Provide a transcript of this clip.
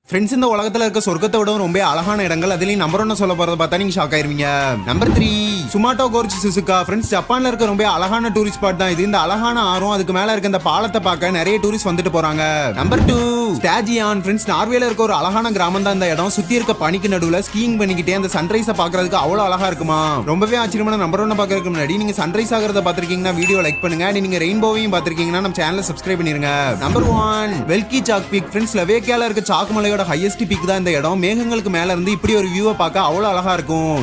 Friends இந்த உலகத்துல இருக்க சொர்க்கத்தை விட ரொம்ப அழகான இடங்கள் அதுலயும் நம்பர் 1 சொல்ல போறத பார்த்தா நீங்க ஷாக் ஆயிருவீங்க. நம்பர் 3 சுமாட்டோ கோர்ச் சுசுகா. ஃப்ரெண்ட்ஸ் ஜப்பான்ல இருக்க ரொம்ப அழகான டூரிஸ்ட் ஸ்பாட் தான் இது. இந்த அழகான ஆறும் அதுக்கு மேல இருக்க இந்த பாலத்தை பார்க்க நிறைய டூரிஸ்ட் வந்துட்டு போறாங்க. நம்பர் 2 ஸ்டாஜியான். ஃப்ரெண்ட்ஸ் நார்வேல இருக்க ஒரு அழகான கிராமம் தான் இந்த இடம். சுத்தி இருக்க பனிக்கு நடுவுல ஸ்கீயிங் பண்ணிக்கிட்டே அந்த சன்ரைஸை பாக்குறதுக்கு அவ்வளவு அழகா இருக்குமா. ரொம்பவே ஆச்சரியமான நம்பர் 1 பாக்குறதுக்கு முன்னாடி நீங்க சன்ரைஸ் ஆகிறத பாத்திருக்கீங்கன்னா வீடியோ லைக் பண்ணுங்க. நீங்க ரெயின்போவையும் பாத்திருக்கீங்கன்னா நம்ம சேனலை சப்ஸ்கிரைப் பண்ணிருங்க. Number 1 Velky Choc peak. Friends ஸ்லோவேக்கியால இருக்க சாக் மலையோட ஹையஸ்ட் பீக் தான் இந்த இடம். மேகங்களுக்கு மேல இருந்து இப்படி ஒரு வியூவை பார்க்க அவ்வளவு அழகா இருக்கும்.